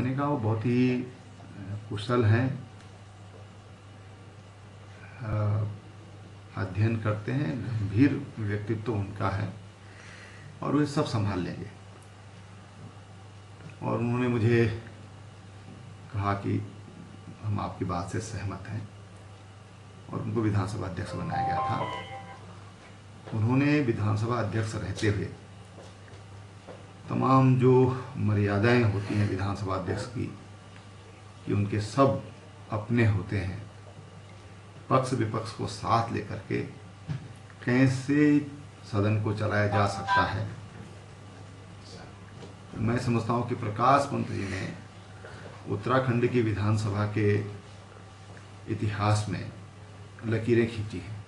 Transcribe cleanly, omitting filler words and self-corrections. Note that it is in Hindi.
मैंने कहा वो बहुत ही कुशल हैं, अध्ययन करते हैं, गंभीर व्यक्तित्व उनका है और वे सब संभाल लेंगे। और उन्होंने मुझे कहा कि हम आपकी बात से सहमत हैं और उनको विधानसभा अध्यक्ष बनाया गया था। उन्होंने विधानसभा अध्यक्ष रहते हुए तमाम जो मर्यादाएं होती हैं विधानसभा अध्यक्ष की, कि उनके सब अपने होते हैं, पक्ष विपक्ष को साथ लेकर के कैसे सदन को चलाया जा सकता है, मैं समझता हूँ कि प्रकाश पंत जी ने उत्तराखंड की विधानसभा के इतिहास में लकीरें खींची हैं।